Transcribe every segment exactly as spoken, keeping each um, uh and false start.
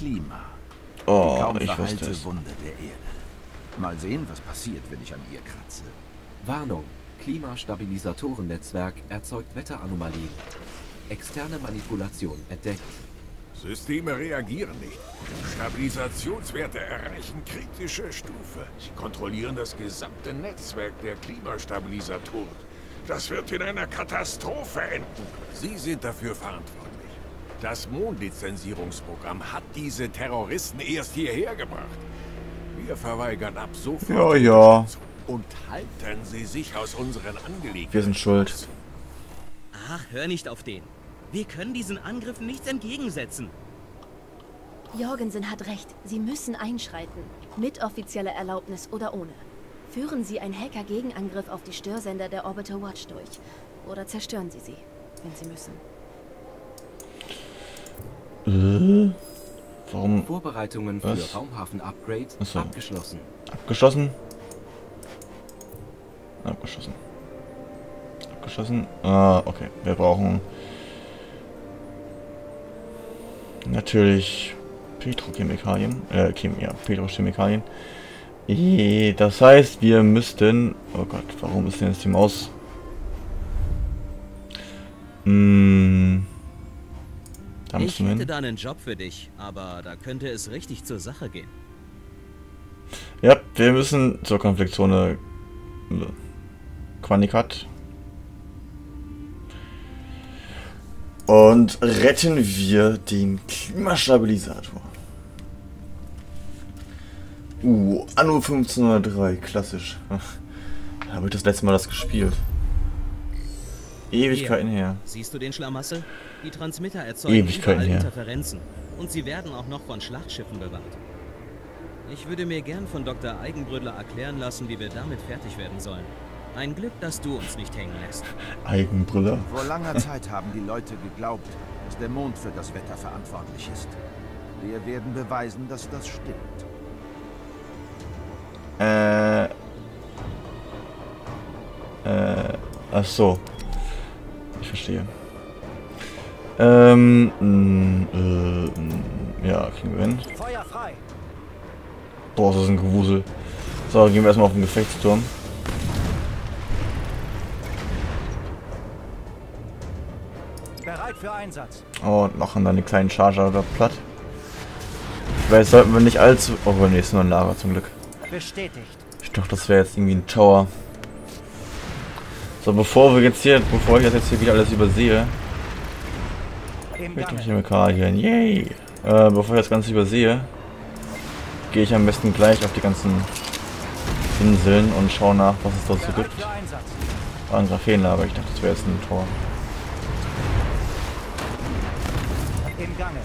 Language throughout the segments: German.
Klima. Oh, Die kaum ich wusste verheilte es. Wunde der Erde. Mal sehen, was passiert, wenn ich an ihr kratze. Warnung. Klimastabilisatorennetzwerk erzeugt Wetteranomalien. Externe Manipulation entdeckt. Systeme reagieren nicht. Stabilisationswerte erreichen kritische Stufe. Sie kontrollieren das gesamte Netzwerk der Klimastabilisatoren. Das wird in einer Katastrophe enden. Sie sind dafür verantwortlich. Das Mondlizenzierungsprogramm hat diese Terroristen erst hierher gebracht. Wir verweigern ab sofort. Ja, ja. Und halten Sie sich aus unseren Angelegenheiten. Wir sind schuld. Ach, hör nicht auf den. Wir können diesen Angriffen nichts entgegensetzen. Jorgensen hat recht. Sie müssen einschreiten. Mit offizieller Erlaubnis oder ohne. Führen Sie einen Hacker-Gegenangriff auf die Störsender der Orbital Watch durch. Oder zerstören Sie sie, wenn Sie müssen. Äh, warum? Vorbereitungen Was? für Raumhafen-Upgrade Achso. abgeschlossen. Abgeschlossen? Abgeschlossen. Abgeschlossen. Ah, okay. Wir brauchen natürlich Petrochemikalien. Äh, Chem ja, Petrochemikalien. Eh, Das heißt, wir müssten... Oh Gott, warum ist denn jetzt die Maus? Hm, da Ich müssen wir hätte hin. da einen Job für dich, aber da könnte es richtig zur Sache gehen. Ja, wir müssen zur Konfliktzone Quanikat. Und retten wir den Klimastabilisator. Uh, Anno fünfzehnhundertdrei, klassisch. Da habe ich das letzte Mal das gespielt. Ewigkeiten her. Siehst du den Schlamassel? Die Transmitter erzeugen Ewigkeiten überall her. Interferenzen. Und sie werden auch noch von Schlachtschiffen bewahrt. Ich würde mir gern von Doktor Eigenbrödler erklären lassen, wie wir damit fertig werden sollen. Ein Glück, dass du uns nicht hängen lässt. Eigenbrille. Vor langer Zeit haben die Leute geglaubt, dass der Mond für das Wetter verantwortlich ist. Wir werden beweisen, dass das stimmt. Äh. Äh. Ach so. Ich verstehe. Ähm. Mh, äh, mh, ja, kriegen wir hin. Feuer frei. Boah, das ist ein Gewusel. So, gehen wir erstmal auf den Gefechtsturm. Bereit für Einsatz. Und machen dann die kleinen Charger da platt. Weil jetzt sollten wir nicht allzu... Oh, nee, ist nur ein Lager zum Glück. Bestätigt. Ich dachte, das wäre jetzt irgendwie ein Tower. So, bevor wir jetzt hier... Bevor ich das jetzt hier wieder alles übersehe... Im Mit den Gange. Chemikalien, yay! Äh, bevor ich das Ganze übersehe... Gehe ich am besten gleich auf die ganzen Inseln und schaue nach, was es dort so Bereit gibt. für Einsatz. Ah, ein Graphenlager. Ich dachte, das wäre jetzt ein Tor. Im Gange.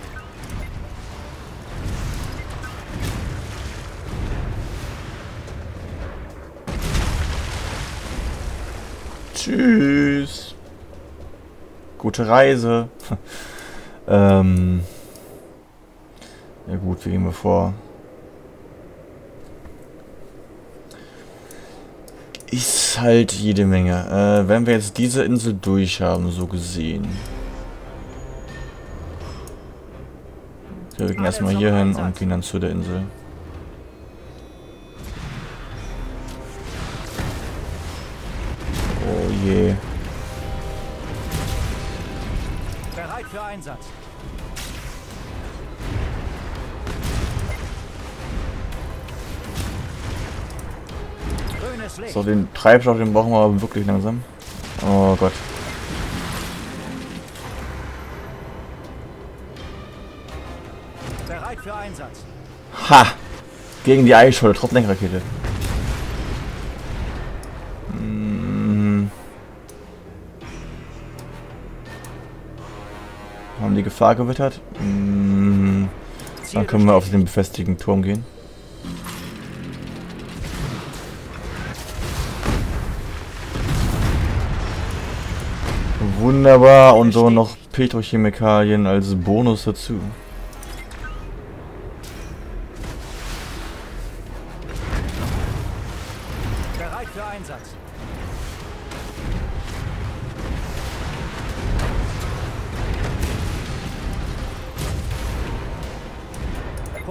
Tschüss. Gute Reise. ähm. Ja gut, wie gehen wir vor? Ist halt jede Menge. Äh, wenn wir jetzt diese Insel durch haben, so gesehen. Okay, wir gehen erstmal hier hin und gehen dann zu der Insel. Oh je. Bereit für Einsatz. Grünes Licht. So, den Treibstoff, den brauchen wir aber wirklich langsam. Oh Gott. Bereit für Einsatz. Ha! Gegen die Eisscholle, trotz Lenkrakete. Hm. Haben die Gefahr gewittert? Hm. Dann können wir auf den befestigten Turm gehen. Wunderbar, und so noch Petrochemikalien als Bonus dazu. Bereit für Einsatz.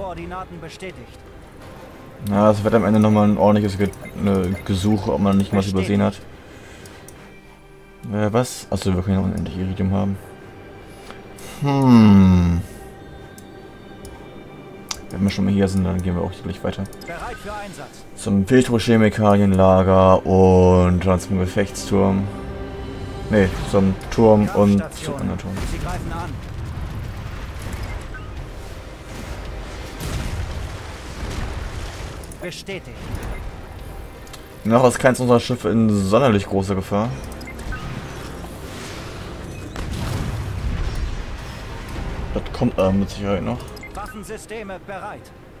Koordinaten bestätigt. Ja, es wird am Ende nochmal ein ordentliches Ge ne, Gesuch, ob man nicht was übersehen hat. Äh, was? Achso, wir können ja unendlich Iridium haben. Hm. Wenn wir schon mal hier sind, dann gehen wir auch gleich weiter. Bereit für Einsatz. Zum Petrochemikalienlager und dann zum Gefechtsturm. Ne, zum Turm und zum anderen Turm. Sie greifen an. Bestätigt. Noch ist keins unserer Schiffe in sonderlich großer Gefahr. Das kommt aber mit Sicherheit noch. Waffensysteme bereit.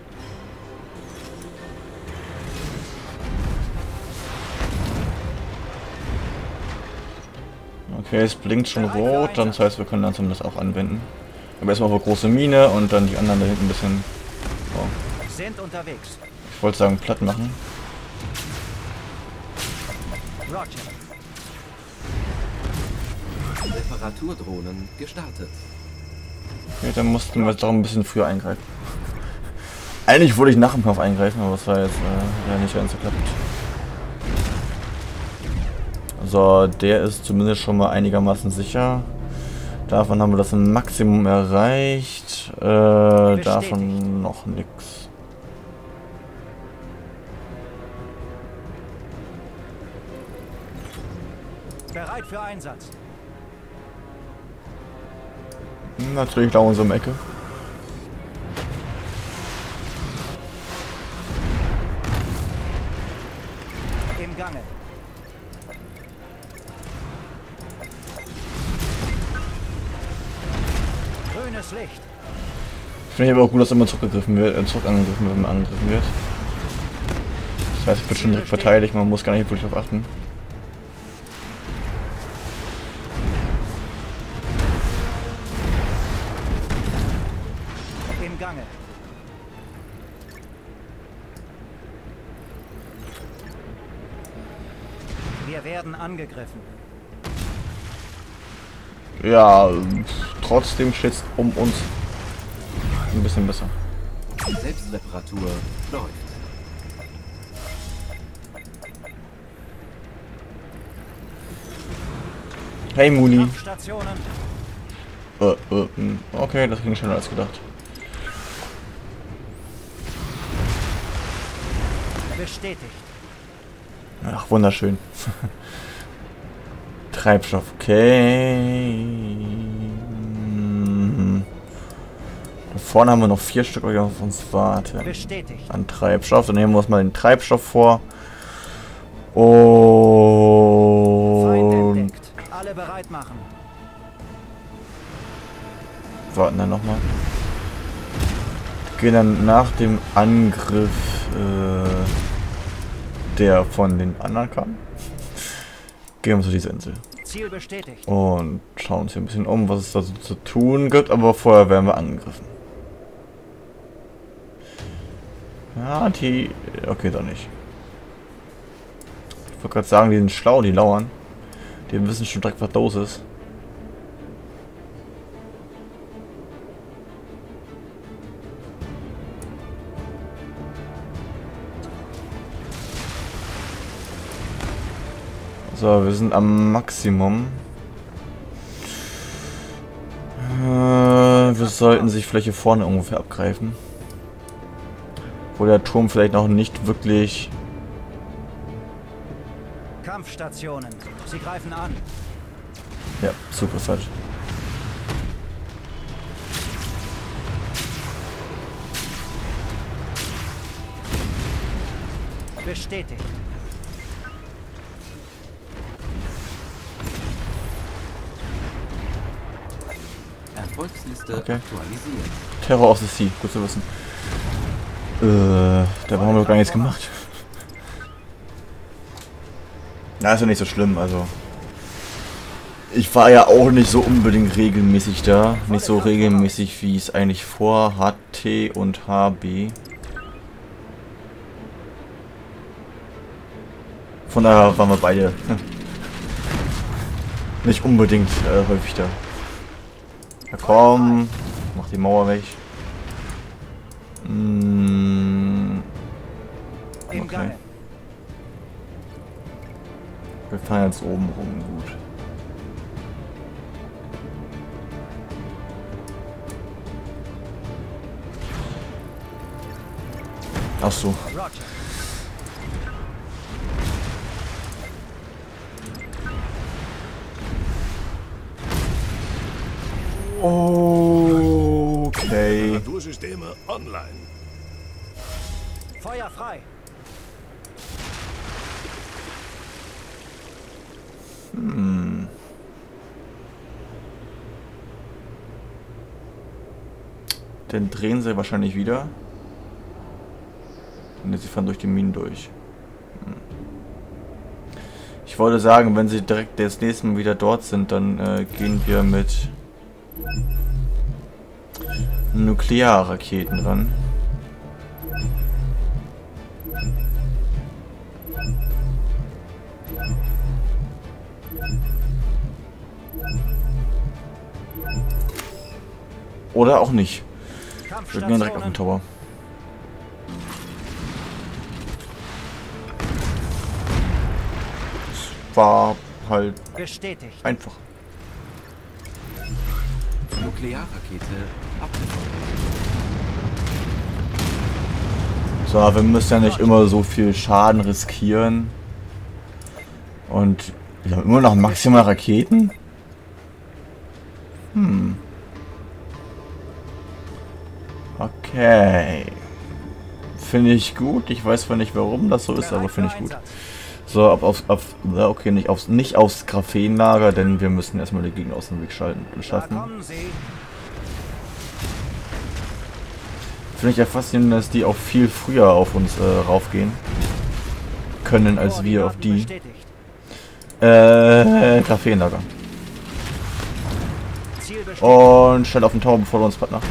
Okay, es blinkt schon rot, dann das heißt, wir können langsam das auch anwenden. Aber erstmal auf eine große Mine und dann die anderen da hinten ein bisschen, oh, Sind unterwegs. ich wollte sagen, platt machen. Roger. Reparaturdrohnen gestartet. Okay, dann mussten wir doch ein bisschen früher eingreifen. Eigentlich wollte ich nach dem Kampf eingreifen, aber das war jetzt äh, ja nicht ganz geklappt. So, der ist zumindest schon mal einigermaßen sicher. Davon haben wir das Maximum erreicht. Äh, davon noch nix. Bereit für Einsatz. Natürlich lauern sie um die Ecke. Im Gange. Grünes Licht. Finde ich aber auch gut, dass immer zurückgegriffen wird, äh, zurück angegriffen wird, wenn man angegriffen wird. Das heißt, es wird schon direkt verteidigt, man muss gar nicht wirklich darauf achten. Im Gange. Wir werden angegriffen. Ja, trotzdem steht es um uns ein bisschen besser. Selbstreparatur läuft. Hey Muni. Kampfstationen. Äh, äh, okay, das ging schneller als gedacht. Bestätigt. Ach, wunderschön. Treibstoff, okay. Da vorne haben wir noch vier Stück, die auf uns warten. Bestätigt. An Treibstoff. Dann nehmen wir uns mal den Treibstoff vor. Und entdeckt. Alle bereit machen. warten dann nochmal. Gehen dann nach dem Angriff, äh, der von den anderen kam. Gehen wir zu dieser Insel. Ziel bestätigt. Und schauen uns hier ein bisschen um, was es da so zu tun gibt, aber vorher werden wir angegriffen. Ja, die... Okay, doch nicht. Ich wollte gerade sagen, die sind schlau, die lauern. Die wissen schon direkt, was los ist. So, wir sind am Maximum. Äh, wir sollten sich vielleicht hier vorne ungefähr abgreifen. Wo der Turm vielleicht noch nicht wirklich... Kampfstationen. Sie greifen an. Ja, super falsch. Bestätigt. Erfolgsliste Okay. aktualisiert. Terror of the Sea, gut zu wissen. Äh, da haben wir gar nichts gemacht. Na, ist ja nicht so schlimm, also. Ich war ja auch nicht so unbedingt regelmäßig da. Nicht so regelmäßig, wie es eigentlich vor H T und H B. Von daher waren wir beide nicht unbedingt äh, häufig da. Ja, komm, mach die Mauer weg. Im Okay. Gange. Wir fahren jetzt oben rum, gut. Ach so. Roger. Okay. Natursysteme online. Feuer frei. Hm. Dann drehen sie wahrscheinlich wieder. Und sie fahren durch die Minen durch. Hm. Ich wollte sagen, wenn sie direkt das nächste Mal wieder dort sind, dann äh, gehen wir mit Nuklearraketen ran. Oder auch nicht. Wir gehen direkt auf den Tower. Das war halt Bestätigt. einfach. Nuklearrakete abgefeuert. So, wir müssen ja nicht immer so viel Schaden riskieren. Und wir haben immer noch maximal Raketen. Hm. Okay. Finde ich gut. Ich weiß zwar nicht, warum das so ist, aber finde ich gut. So, ab auf, auf ja, okay, nicht aufs, nicht aufs Graphenlager, denn wir müssen erstmal die Gegner aus dem Weg schalten, Da schaffen. kommen sie. Finde ich ja faszinierend, dass die auch viel früher auf uns äh, raufgehen können, als wir auf die. Bestätigt. Äh, Graphenlager. Ziel bestätigt. Und schnell auf den Tower, bevor wir uns Partner.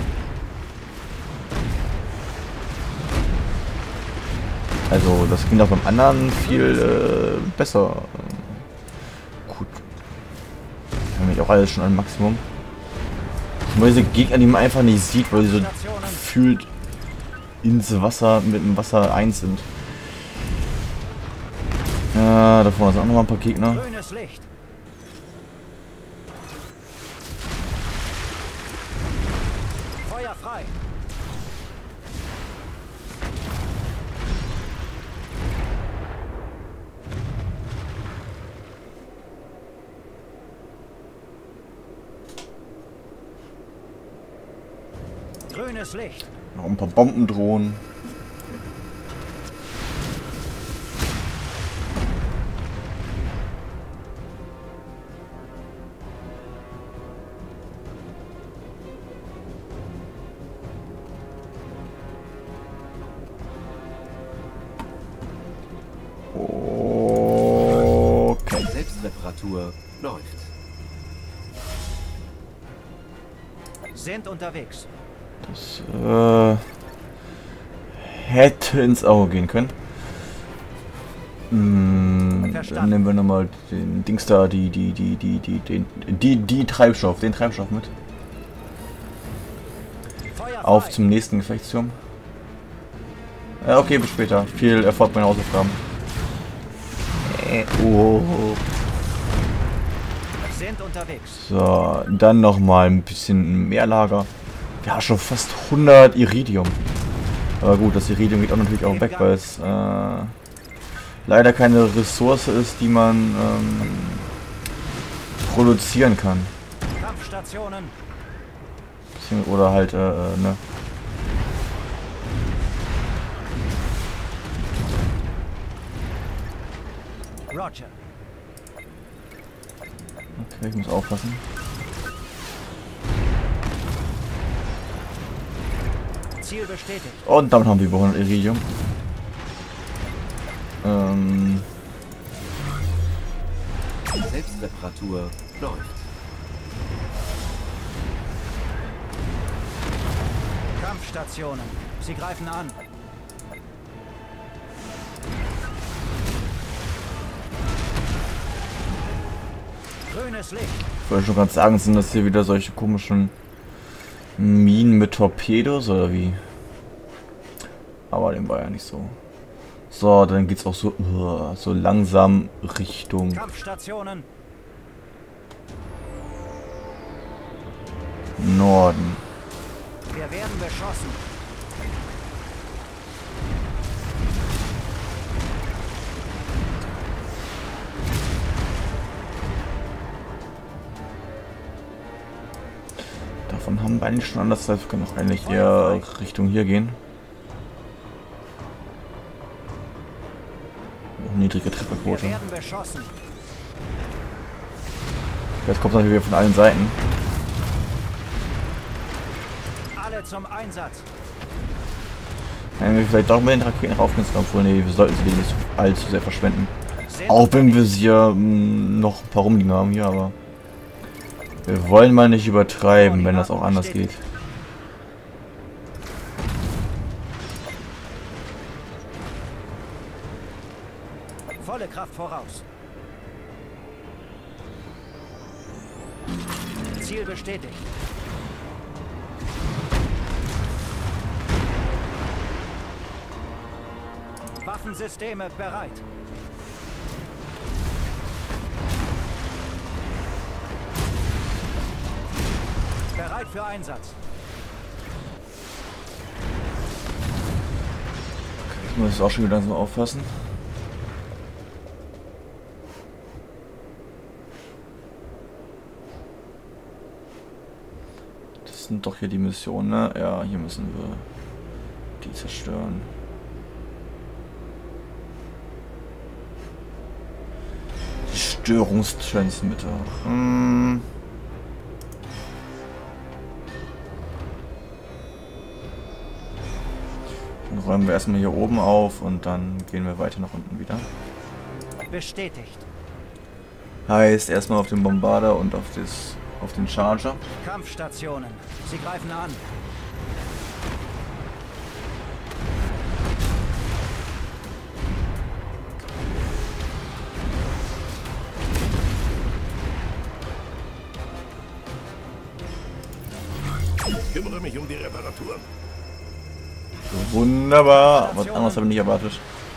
Also, das ging auch beim anderen viel äh, besser. Gut. Wir haben ja auch alles schon ein Maximum. Nur diese Gegner, die man einfach nicht sieht, weil sie so gefühlt ins Wasser, mit dem Wasser eins sind. Ja, da vorne sind auch noch mal ein paar Gegner. Grünes Licht. Feuer frei. Grünes Licht. Noch ein paar Bombendrohnen. Okay. Selbstreparatur läuft. Sind unterwegs. Das äh, hätte ins Auge gehen können. Hm, dann nehmen wir nochmal den Dings da, die, die, die, die, die, den, die, die Treibstoff, den Treibstoff mit. Feuer Auf frei. zum nächsten Gefechtsturm. Ja, okay, bis später. Viel Erfolg bei den Hausaufgaben. Äh, oh. Sind unterwegs. So, dann nochmal ein bisschen mehr Lager. Ja, schon fast hundert Iridium. Aber gut, das Iridium geht auch natürlich auch weg, weil es äh, leider keine Ressource ist, die man ähm, produzieren kann. Kampfstationen. Beziehungs- Oder halt, äh, äh, ne. Roger. Okay, ich muss aufpassen. Ziel bestätigt. Und damit haben wir über hundert Iridium. Ähm, Selbstreparatur läuft. Kampfstationen. Sie greifen an. Grünes Licht. ich wollte schon gerade sagen, sind das hier wieder solche komischen Minen mit Torpedos oder wie? Aber dem war ja nicht so. So, dann geht's auch so, uh, so langsam Richtung Kampfstationen. Norden. Wir werden beschossen. Davon haben wir eigentlich schon anders, das heißt, wir können auch eigentlich eher Richtung hier gehen. Niedrige Trefferquote. Wir werden beschossen. Jetzt kommt natürlich wieder von allen Seiten. Alle zum Einsatz. Wenn wir vielleicht doch mal den Raketen raufgehen, obwohl nee, wir sollten sie nicht allzu sehr verschwenden. Auch wenn wir sie ja mh, noch ein paar rumliegen haben hier, aber wir wollen mal nicht übertreiben, wenn das auch anders geht. Volle Kraft voraus. Ziel bestätigt. Waffensysteme bereit. Bereit für Einsatz. Ich muss es auch schon wieder langsam aufpassen. Das sind doch hier die Missionen, ne? Ja, hier müssen wir die zerstören. Die Störungstransmitter. Hm. Dann räumen wir erstmal hier oben auf und dann gehen wir weiter nach unten wieder. Bestätigt. Heißt erstmal auf den Bombarder und auf das auf den Charger. Kampfstationen. Sie greifen an. Ich kümmere mich um die Reparaturen. Wunderbar. Was anderes habe ich nicht erwartet.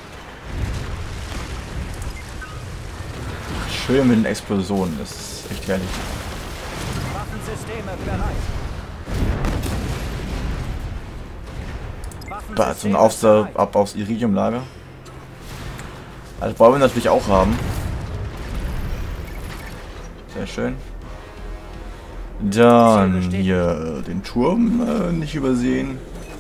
Schön mit den Explosionen. Das ist echt herrlich. Waffensysteme bereit. Da ist so ein Aufsa ab aufs Iridiumlager. Also wollen wir natürlich auch haben. Sehr schön. Dann hier den Turm äh, nicht übersehen.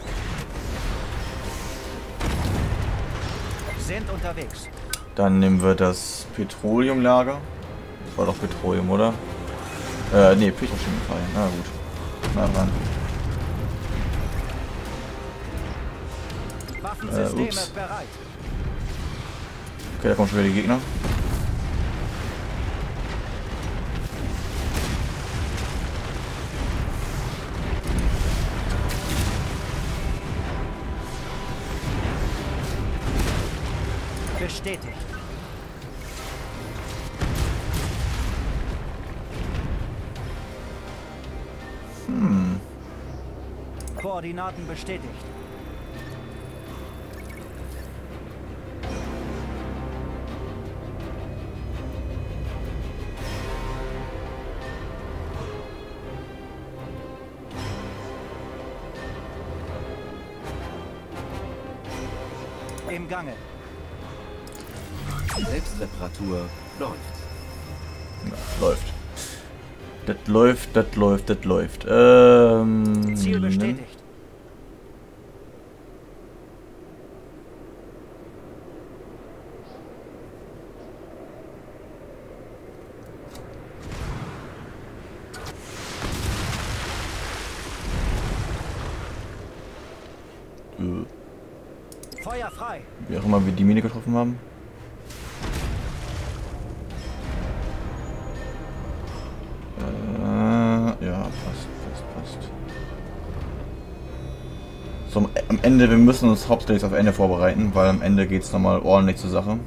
Sind unterwegs. Dann nehmen wir das Petroleumlager. Das war doch Petroleum, oder? Äh, ne, Petrochemikalien. Na gut. Na ran. Waffensysteme Äh, ups. bereit. Okay, da kommen schon wieder die Gegner. Bestätigt. Hm. Koordinaten bestätigt. Im Gange. Selbstreparatur läuft. Ja, läuft. Das läuft, das läuft, das läuft. Ähm, Ziel bestätigt. Äh, Feuer frei. wie auch immer wir die Mine getroffen haben. Ja, passt, passt, passt. So, am Ende, wir müssen uns hauptsächlich auf Ende vorbereiten, weil am Ende geht es nochmal ordentlich zur Sache.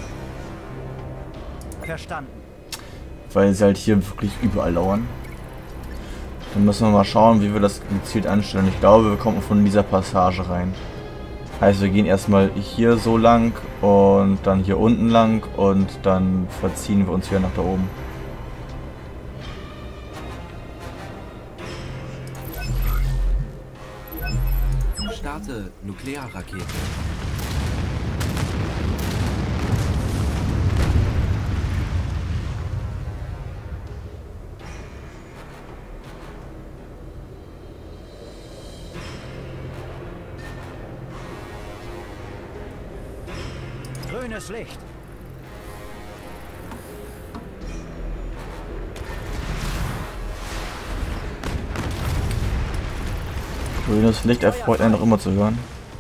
Verstanden. Weil sie halt hier wirklich überall lauern. Dann müssen wir mal schauen, wie wir das gezielt anstellen. Ich glaube, wir kommen von dieser Passage rein. Heißt, wir gehen erstmal hier so lang und dann hier unten lang und dann verziehen wir uns hier nach da oben. Starte Nuklearrakete. Grünes Licht. Grünes Licht erfreut einen noch immer zu hören.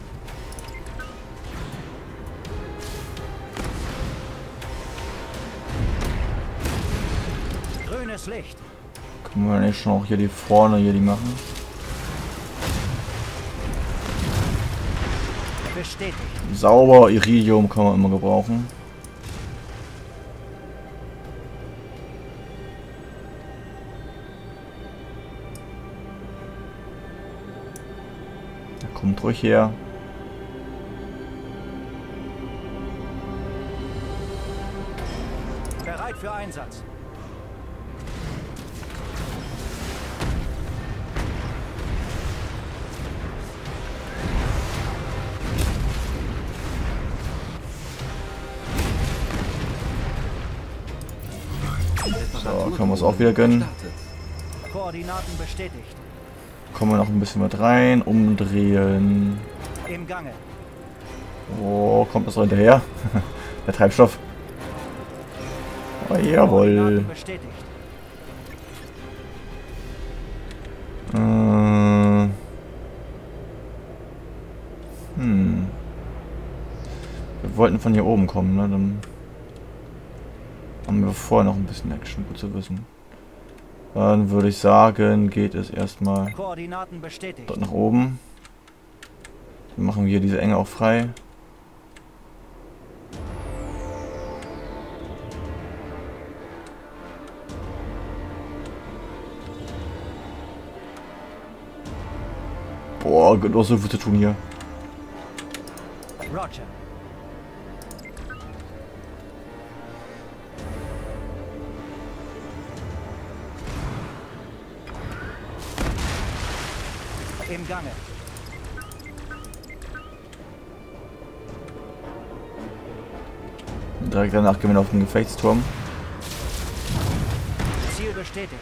Grünes Licht. Können wir nicht schon auch hier die vorne hier die machen? Bestätigt. Sauber, Iridium kann man immer gebrauchen. Da kommt ruhig her. Bereit für Einsatz. So, können wir es auch wieder gönnen. Koordinaten bestätigt. Kommen wir noch ein bisschen mit rein, umdrehen. Im Gange. Oh, kommt das noch hinterher? Der Treibstoff. Oh, jawohl. Koordinaten bestätigt. Äh, hm. Wir wollten von hier oben kommen, ne? Dann haben wir vorher noch ein bisschen Action, gut zu wissen. Dann würde ich sagen, geht es erstmal Koordinaten bestätigt. dort nach oben. Dann machen wir diese Enge auch frei. Boah, gibt auch so viel zu tun hier. Roger. Im Gange. Direkt danach gehen wir auf den Gefechtsturm. Ziel bestätigt.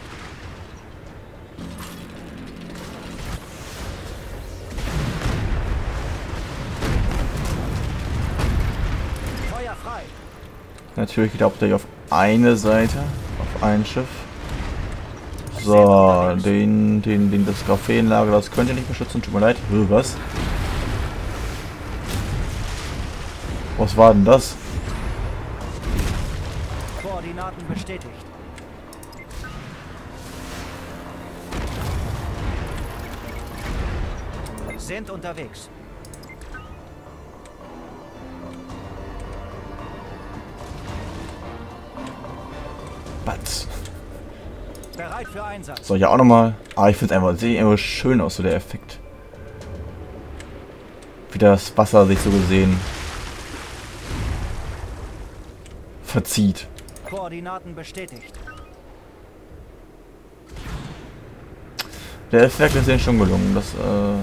Feuer frei. Natürlich geht der Hauptsächlich auf eine Seite, auf ein Schiff. So, den, den, den, das Graphenlager, das könnt ihr nicht beschützen, tut mir leid. Äh, was? Was war denn das? Koordinaten bestätigt. Sind unterwegs. Batz. Bereit für Einsatz. So, ja auch nochmal. Ah, ich finde es einfach, sieht einfach schön aus, so der Effekt. Wie das Wasser sich so gesehen verzieht. Koordinaten bestätigt. Der Effekt ist denen schon gelungen, das äh,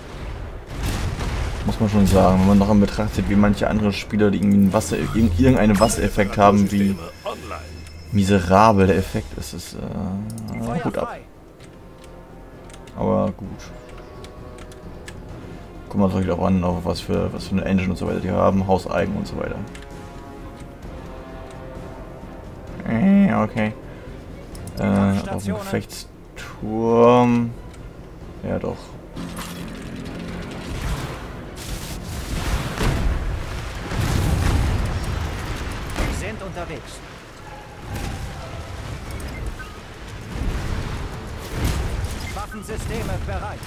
muss man schon sagen. Wenn man noch in Betracht zieht, wie manche andere Spieler, die irgendwie einen Wasser, irgendeinen Wassereffekt haben, wie miserabel der Effekt ist, ist äh, gut ab. Aber gut. Guck mal direkt auch an, auf was für was für eine Engine und so weiter die haben, Hauseigen und so weiter. Äh, okay. Äh, auf dem Gefechtsturm. Ja doch. Sind unterwegs. Waffensysteme bereit.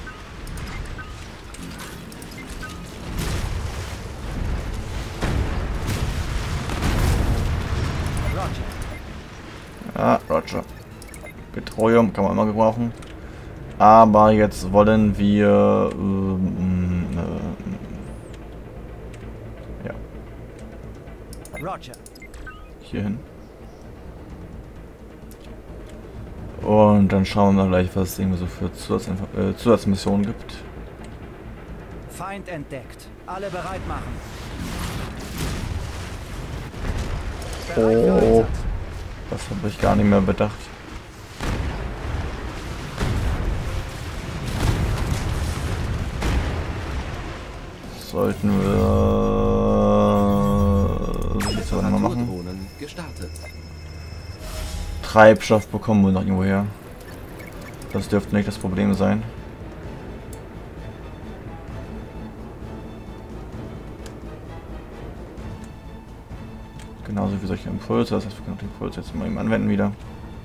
Ja, Roger. Petroleum kann man immer gebrauchen. Aber jetzt wollen wir... Ähm, äh, Roger. Hier hin. Und dann schauen wir gleich, was es irgendwie so für Zusatz äh, Zusatzmissionen gibt. Feind entdeckt. Alle bereit machen. Bereit für Oh, Einsatz. das habe ich gar nicht mehr bedacht. Sollten wir das mal machen. Reparaturdrohnen gestartet. Treibstoff bekommen wir noch irgendwo her. Das dürfte nicht das Problem sein. Genauso wie solche Impulse, das heißt, wir können auch den Impuls jetzt mal eben anwenden wieder.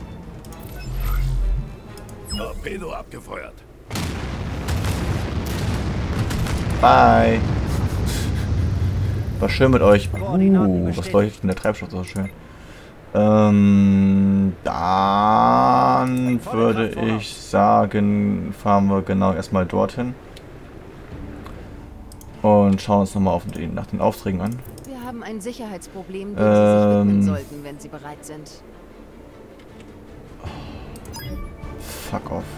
Torpedo abgefeuert. Bye! War schön mit euch. Uh, was leuchtet denn der Treibstoff so schön? Ähm, dann würde ich sagen, fahren wir genau erstmal dorthin. Und schauen uns nochmal auf den, nach den Aufträgen an. Wir haben ein Sicherheitsproblem, dem Ähm. Sie sich widmen sollten, wenn Sie bereit sind. Fuck off.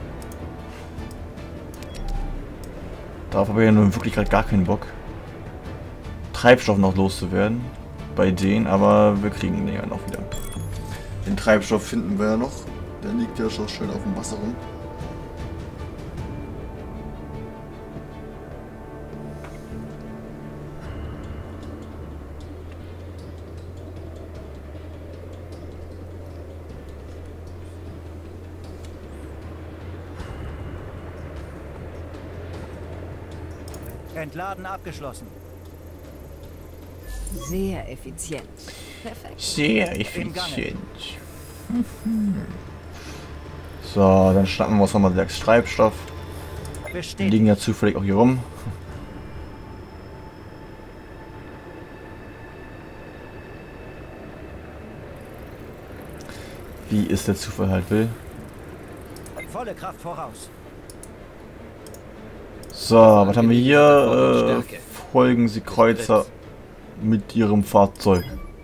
Darauf habe ich ja nun wirklich gerade gar keinen Bock. Treibstoff noch loszuwerden. Bei denen, aber wir kriegen den ja noch wieder. Den Treibstoff finden wir ja noch. Der liegt ja schon schön auf dem Wasser rum. Entladen abgeschlossen. Sehr effizient. Perfekt. Sehr effizient. So, dann schnappen wir uns nochmal sechs Treibstoff. Die Bestätigt. liegen ja zufällig auch hier rum. Wie es der Zufall halt will. Volle Kraft voraus. So, was haben wir hier? Äh, folgen Sie Kreuzer mit Ihrem Fahrzeug.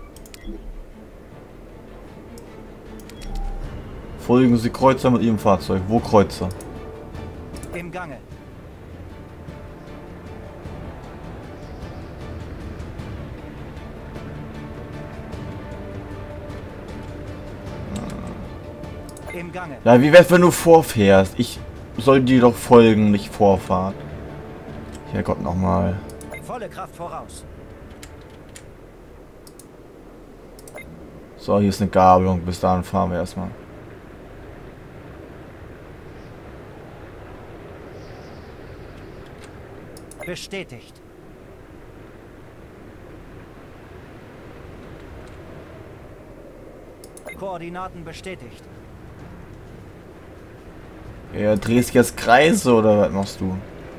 Folgen Sie Kreuzer mit Ihrem Fahrzeug. Wo Kreuzer? Im Gange. Im Gange. Ja, wie wär's, wenn du vorfährst? Ich soll dir doch folgen, nicht vorfahren. Herrgott nochmal. Volle Kraft voraus. So, hier ist eine Gabelung. Bis dahin fahren wir erstmal. Bestätigt. Koordinaten bestätigt. Ja, drehst jetzt Kreise oder was machst du?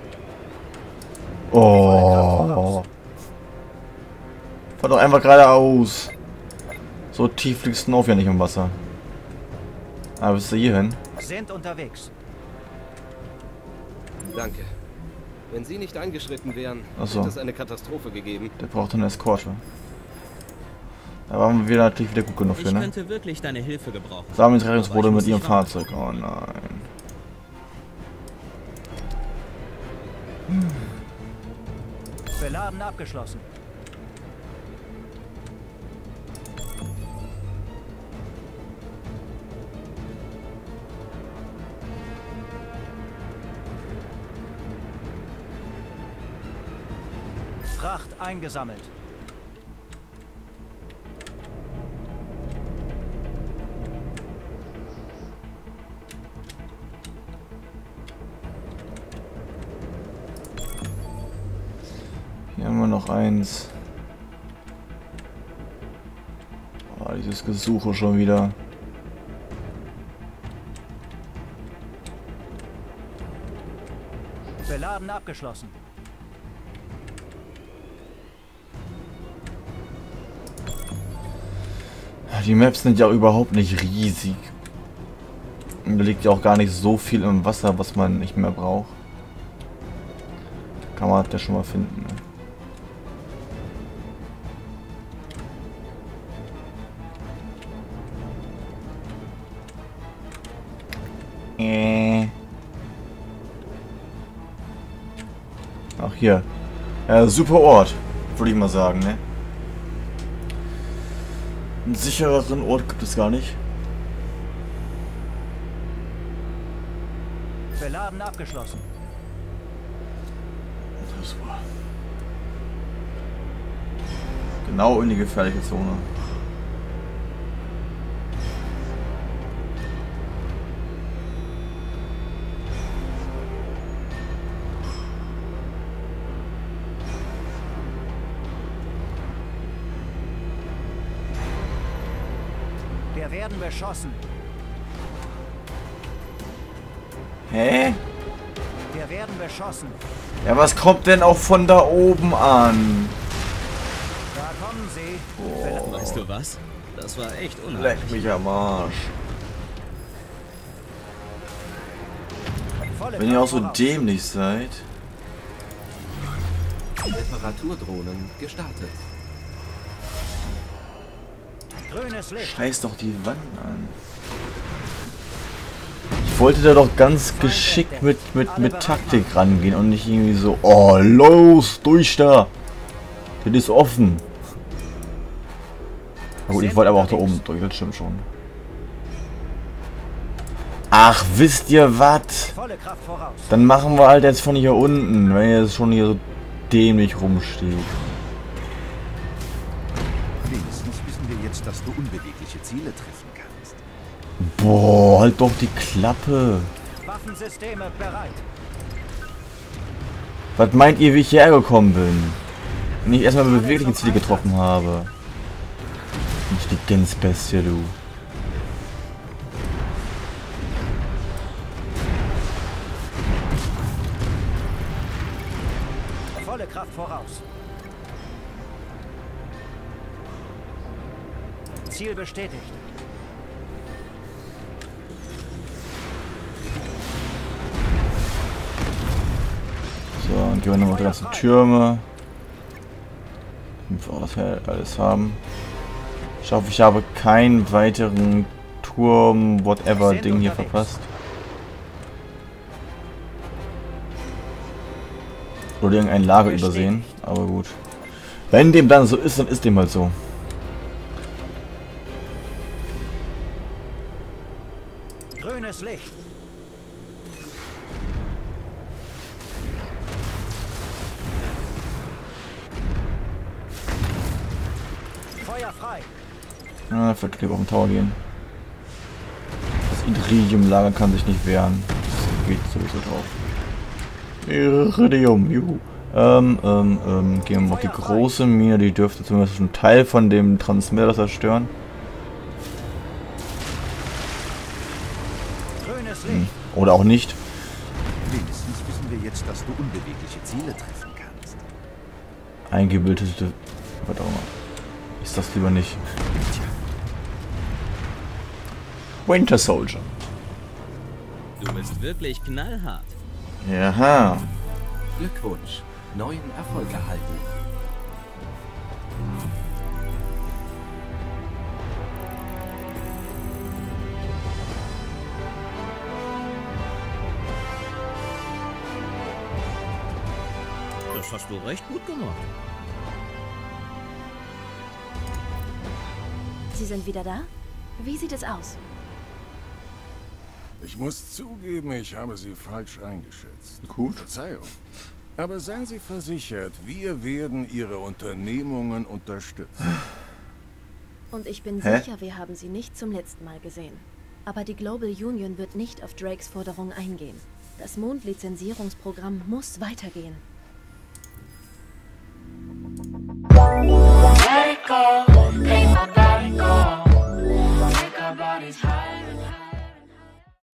Oh. Fahr doch einfach geradeaus. So tief fliegst du auf ja nicht im Wasser. Aber bist du hier hin? Sind unterwegs. Danke. Wenn Sie nicht eingeschritten wären, Ach so. hätte es eine Katastrophe gegeben. Der braucht eine Eskorte. Da waren wir natürlich wieder gut genug für, Ich ne? könnte wirklich deine Hilfe gebrauchen. Sammelrettungsboote Aber ich mit muss ihrem nicht warten. Fahrzeug. Oh nein. Beladen abgeschlossen. Fracht eingesammelt. Hier haben wir noch eins. Oh, dieses Gesuche schon wieder. Beladen abgeschlossen. Die Maps sind ja überhaupt nicht riesig. Und da liegt ja auch gar nicht so viel im Wasser, was man nicht mehr braucht. Kann man das ja schon mal finden. Ne? hier. Ja, super Ort, würde ich mal sagen, ne? Einen sichereren Ort gibt es gar nicht. Beladen abgeschlossen. Das war genau in die gefährliche Zone. Wir werden beschossen. Hä? Wir werden beschossen. Ja, was kommt denn auch von da oben an? Da kommen sie. Oh, Weißt du was? Das war echt unheimlich. leck mich am Arsch. Volle Wenn ihr auch so Kraft voraus. dämlich seid. Reparaturdrohnen gestartet. Grünes Licht. Scheiß doch die Wand an. Ich wollte da doch ganz geschickt mit, mit, mit Taktik rangehen und nicht irgendwie so, oh, los, durch da. Das ist offen. Na gut, ich wollte aber auch da oben durch, das stimmt schon. Ach, wisst ihr was? Volle Kraft voraus. Dann machen wir halt jetzt von hier unten, wenn ihr jetzt schon hier so dämlich rumsteht. Wenigstens wissen wir jetzt, dass du unbewegliche Ziele treffen kannst. Boah, halt doch die Klappe. Waffensysteme bereit. Was meint ihr, wie ich hierher gekommen bin? Wenn ich erstmal bewegliche Ziele getroffen habe. Intelligenzbestie, du. Volle Kraft voraus. Ziel bestätigt. So, dann gehen wir nochmal die ganzen Türme. Damit wir auch das hier alles haben. Ich hoffe, ich habe keinen weiteren Turm, whatever Ding hier verpasst. Oder irgendein Lager übersehen, aber gut. Wenn dem dann so ist, dann ist dem halt so. Grünes Licht. Feuer frei. Ah, vielleicht lieber auf den Tower gehen. Das Iridium-Lager kann sich nicht wehren. Das geht sowieso drauf. Iridium, juhu. Ähm, ähm, ähm, gehen wir mal auf die große Mine, die dürfte zumindest einen Teil von dem Transmitter zerstören. Grünes Licht. Hm. Oder auch nicht. Wenigstens wissen wir jetzt, dass du unbewegliche Ziele treffen kannst. Eingebildete... Was auch immer. Ist das lieber nicht. Winter Soldier. Du bist wirklich knallhart. Jaha. Glückwunsch. Neuen Erfolg erhalten. Das hast du recht gut gemacht. Sie sind wieder da? Wie sieht es aus? Ich muss zugeben, ich habe Sie falsch eingeschätzt. Gut. Verzeihung. Aber seien Sie versichert, wir werden Ihre Unternehmungen unterstützen. Und ich bin Hä? sicher, wir haben sie nicht zum letzten Mal gesehen. Aber die Global Union wird nicht auf Drakes Forderung eingehen. Das Mondlizenzierungsprogramm muss weitergehen. Let it go.